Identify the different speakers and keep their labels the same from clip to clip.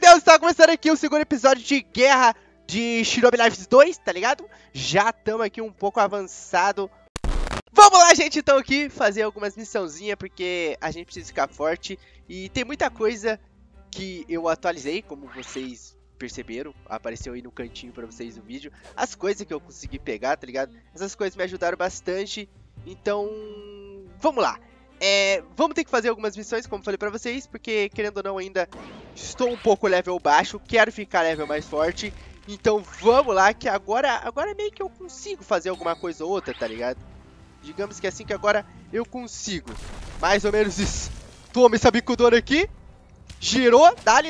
Speaker 1: Deus, tá começando aqui o segundo episódio de Guerra de Shinobi Lives 2, tá ligado? Já estamos aqui um pouco avançado. Vamos lá, gente, então aqui fazer algumas missãozinhas, porque a gente precisa ficar forte. E tem muita coisa que eu atualizei, como vocês perceberam, apareceu aí no cantinho pra vocês no vídeo. As coisas que eu consegui pegar, tá ligado? Essas coisas me ajudaram bastante, então vamos lá. Vamos ter que fazer algumas missões, como falei pra vocês, porque querendo ou não ainda estou um pouco level baixo, quero ficar level mais forte. Então vamos lá, que agora meio que eu consigo fazer alguma coisa ou outra, tá ligado? Digamos que assim que agora eu consigo. Mais ou menos isso. Toma essa bicudona aqui. Girou, dale.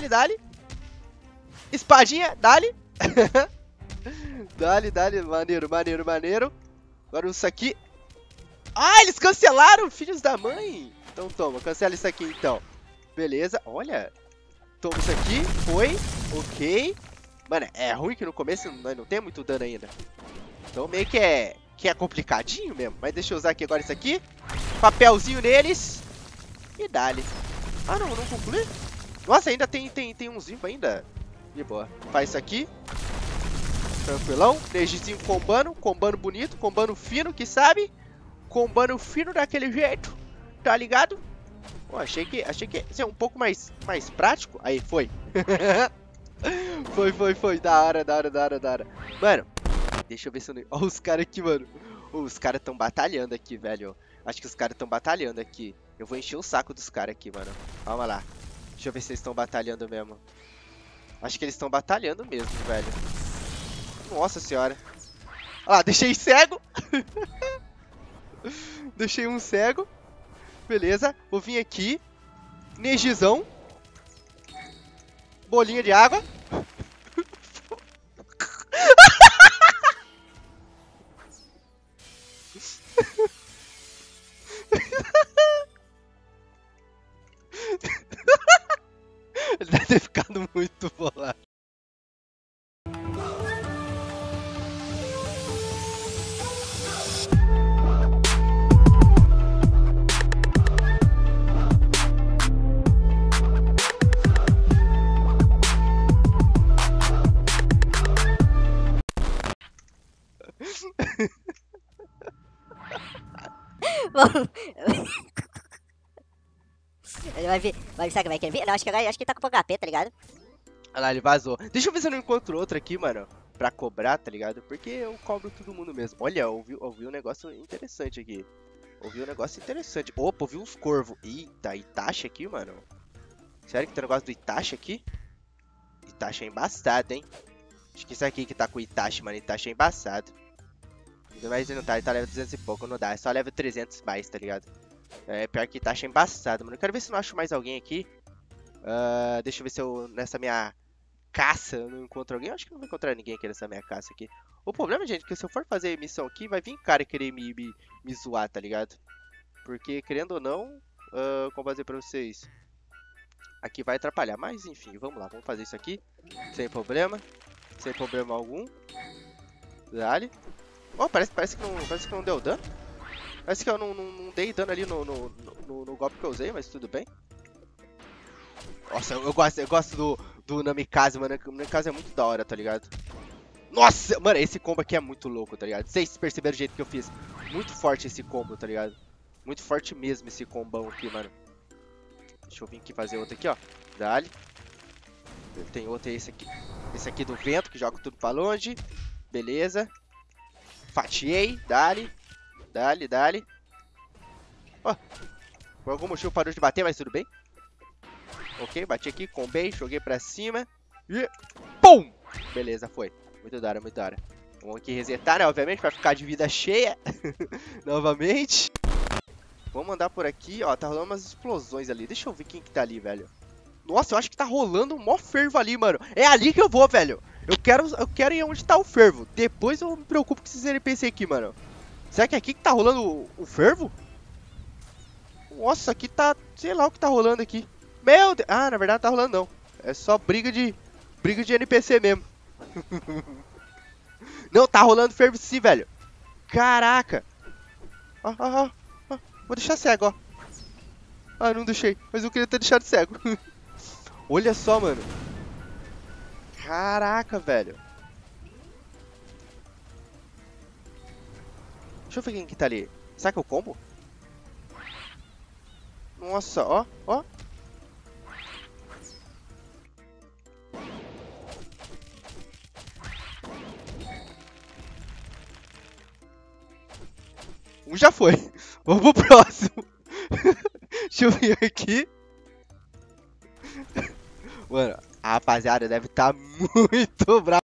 Speaker 1: Espadinha, dale. Dale, maneiro. Agora isso aqui. Ah, eles cancelaram, filhos da mãe. Então toma, cancela isso aqui então. Beleza, olha. Toma isso aqui, foi, ok. Mano, é ruim que no começo não tem muito dano ainda. Então meio que é complicadinho mesmo. Mas deixa eu usar aqui agora isso aqui. Papelzinho neles. E dale. Ah, não concluí? Nossa, ainda tem uns vivos ainda. De boa. Faz isso aqui. Tranquilão. Nejizinho combando bonito, combando fino, que sabe? Combando fino daquele jeito, tá ligado? Pô, achei que ia ser um pouco mais prático. Aí, foi. Foi. Da hora. Mano, deixa eu ver se eu não... Ó, os caras aqui, mano. Os caras tão batalhando aqui, velho. Acho que os caras tão batalhando aqui. Eu vou encher o saco dos caras aqui, mano. Calma lá. Deixa eu ver se eles estão batalhando mesmo. Acho que eles estão batalhando mesmo, velho. Nossa senhora. Olha lá, deixei cego. Deixei um cego. Beleza, vou vir aqui. Nejizão. Bolinha de água. Ele deve ter ficado muito bolado.
Speaker 2: Ele vai vir, será que vai querer vir? Não, acho que ele tá com pouco HP, tá ligado?
Speaker 1: Olha lá, ele vazou. Deixa eu ver se eu não encontro outro aqui, mano. Pra cobrar, tá ligado? Porque eu cobro todo mundo mesmo. Olha, ouvi um negócio interessante aqui. Opa, ouvi uns corvos. Eita, Itachi aqui, mano. Sério que tem um negócio do Itachi aqui? Itachi é embaçado, hein? Acho que isso aqui que tá com o Itachi, mano. Itachi é embaçado. Mas ele não tá, ele tá level 200 e pouco, não dá. É só level 300 mais, tá ligado? É, pior que Itachi é embaçado, mano. Eu quero ver se eu não acho mais alguém aqui. Deixa eu ver se eu, nessa minha caça, eu não encontro alguém. Eu acho que não vou encontrar ninguém aqui nessa minha caça aqui. O problema, gente, é que se eu for fazer missão aqui, vai vir cara querer me zoar, tá ligado? Porque, querendo ou não, como fazer pra vocês? Aqui vai atrapalhar, mas enfim, vamos lá. Vamos fazer isso aqui, sem problema algum. Dale. Oh, parece que não deu dano. Parece que eu não dei dano ali no golpe que eu usei, mas tudo bem. Nossa, eu gosto do Namikaze, mano. O Namikaze é muito da hora, tá ligado? Nossa, mano, esse combo aqui é muito louco, tá ligado? Vocês perceberam o jeito que eu fiz? Muito forte esse combo, tá ligado? Muito forte mesmo esse combão aqui, mano. Deixa eu vir aqui fazer outro aqui, ó. Dale. Tem outro, esse aqui. Esse aqui do vento, que joga tudo pra longe. Beleza. Fatiei. Dale. Ó. Por algum motivo parou de bater, mas tudo bem. Ok, bati aqui, combei, joguei pra cima. E... pum! Beleza, foi. Muito da hora. Vamos aqui resetar, né? Obviamente, pra ficar de vida cheia. Novamente. Vamos andar por aqui, ó. Tá rolando umas explosões ali. Deixa eu ver quem que tá ali, velho. Nossa, eu acho que tá rolando um mó fervo ali, mano. É ali que eu vou, velho. Eu quero ir onde tá o fervo. Depois eu me preocupo com esses NPC aqui, mano. Será que é aqui que tá rolando o fervo? Nossa, aqui tá... sei lá o que tá rolando aqui. Meu Deus. Ah, na verdade não tá rolando não. É só briga de NPC mesmo. Não, tá rolando fervo sim, velho. Caraca. Vou deixar cego, ó. Ah, não deixei. Mas eu queria ter deixado cego. Olha só, mano. Caraca, velho. Deixa eu ver quem que tá ali. Será que é o combo? Nossa, ó, ó. Um já foi. Vamos pro próximo. Deixa eu ver aqui. Mano, a rapaziada deve estar muito brava.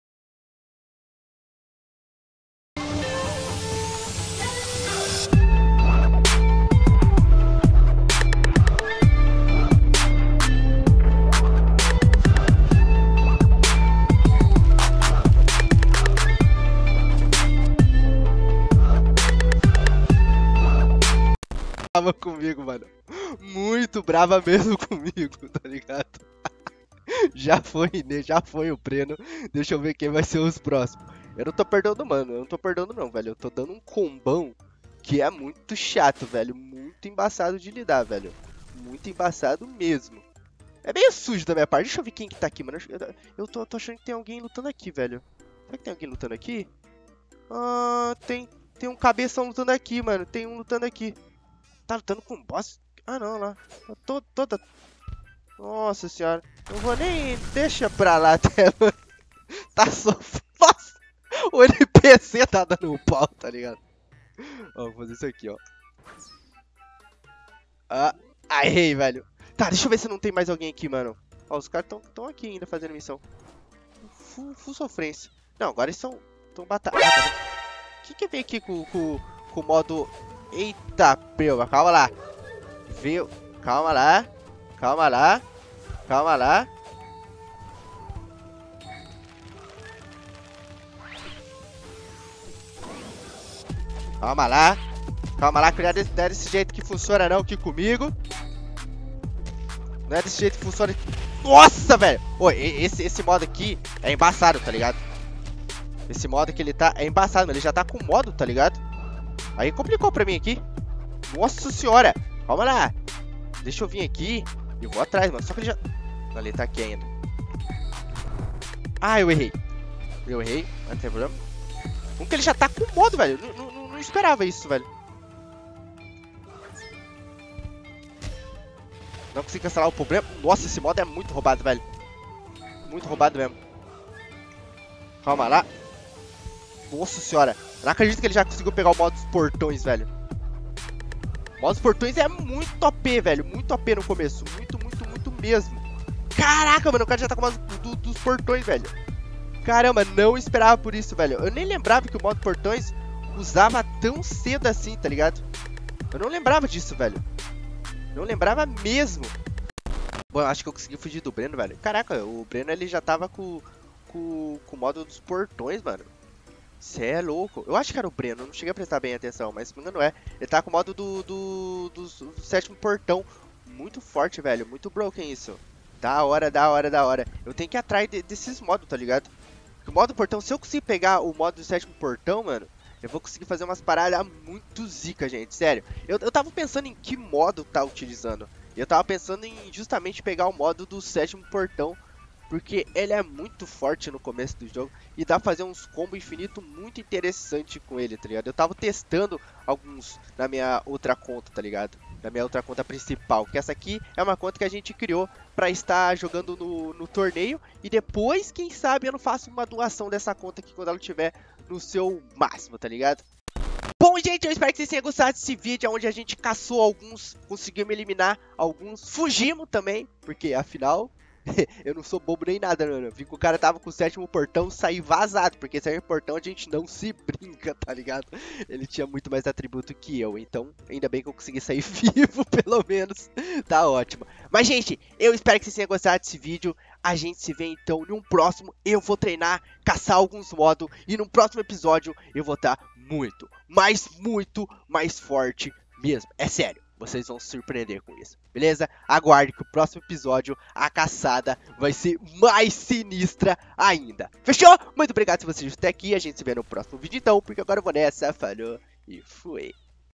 Speaker 1: Brava comigo, mano. Muito brava mesmo comigo, tá ligado? Já foi, né? Já foi o Breno. Deixa eu ver quem vai ser os próximos. Eu não tô perdendo, mano. Eu não tô perdendo, não, velho. Eu tô dando um combão que é muito chato, velho. Muito embaçado de lidar, velho. Muito embaçado mesmo. É meio sujo da minha parte. Deixa eu ver quem que tá aqui, mano. Eu tô achando que tem alguém lutando aqui, velho. Será que tem alguém lutando aqui? Ah, tem um cabeção lutando aqui, mano. Tem um lutando aqui. Tá lutando com o boss? Ah, não, lá. Eu tô toda... Nossa senhora. Não vou nem... Deixa pra lá até, mano. Tá só... Nossa! O NPC tá dando um pau, tá ligado? Ó, vou fazer isso aqui, ó. Ah, aí, velho. Tá, deixa eu ver se não tem mais alguém aqui, mano. Ó, os caras tão aqui ainda fazendo missão. Full sofrência. Não, agora eles estão batalhando. Que vem aqui com o modo... Eita, peu, calma lá. Veio, calma lá. Calma lá. Calma lá. Calma lá. Calma lá, que não é desse jeito que funciona não aqui comigo. Não é desse jeito que funciona. Nossa, velho. Oi, esse modo aqui é embaçado, tá ligado? Esse modo que ele tá é embaçado, mas ele já tá com modo, tá ligado? Aí complicou pra mim aqui. Nossa senhora. Calma lá. Deixa eu vir aqui e vou atrás, mano. Só que ele já... Não, ele tá aqui ainda. Ah, eu errei. Eu errei, não tem problema. Como que ele já tá com modo, velho? Não esperava isso, velho. Não consigo cancelar o problema. Nossa, esse modo é muito roubado, velho. Muito roubado mesmo. Calma lá. Nossa senhora. Não acredito que ele já conseguiu pegar o modo dos portões, velho. O modo dos portões é muito OP, velho. Muito OP no começo. Muito mesmo. Caraca, mano. O cara já tá com o modo dos portões, velho. Caramba, não esperava por isso, velho. Eu nem lembrava que o modo portões usava tão cedo assim, tá ligado? Eu não lembrava disso, velho. Não lembrava mesmo. Bom, acho que eu consegui fugir do Breno, velho. Caraca, o Breno ele já tava com o modo dos portões, mano. Cê é louco. Eu acho que era o Breno, não cheguei a prestar bem atenção, mas se não me engano é. Ele tá com o modo do sétimo portão. Muito forte, velho. Muito broken isso. Da hora. Eu tenho que ir atrás desses modos, tá ligado? Porque o modo portão, se eu conseguir pegar o modo do sétimo portão, mano, eu vou conseguir fazer umas paradas muito zica, gente. Sério. Eu tava pensando em que modo tá utilizando. Eu tava pensando em justamente pegar o modo do sétimo portão. Porque ele é muito forte no começo do jogo e dá pra fazer uns combos infinitos muito interessante com ele, tá ligado? Eu tava testando alguns na minha outra conta, tá ligado? Na minha outra conta principal, que essa aqui é uma conta que a gente criou pra estar jogando no torneio. E depois, quem sabe, eu não faço uma doação dessa conta aqui quando ela estiver no seu máximo, tá ligado? Bom, gente, eu espero que vocês tenham gostado desse vídeo, onde a gente caçou alguns, conseguimos eliminar alguns, fugimos também, porque afinal... eu não sou bobo nem nada, mano. Vi que o cara tava com o sétimo portão, saí vazado. Porque sétimo portão a gente não se brinca, tá ligado? Ele tinha muito mais atributo que eu. Então, ainda bem que eu consegui sair vivo, pelo menos. Tá ótimo. Mas, gente, eu espero que vocês tenham gostado desse vídeo. A gente se vê, então, num próximo. Eu vou treinar, caçar alguns modos. E no próximo episódio, eu vou estar muito mais forte mesmo. É sério. Vocês vão se surpreender com isso, beleza? Aguarde que o próximo episódio, a caçada, vai ser mais sinistra ainda. Fechou? Muito obrigado se você assistiu até aqui. A gente se vê no próximo vídeo então, porque agora eu vou nessa. Falou e fui.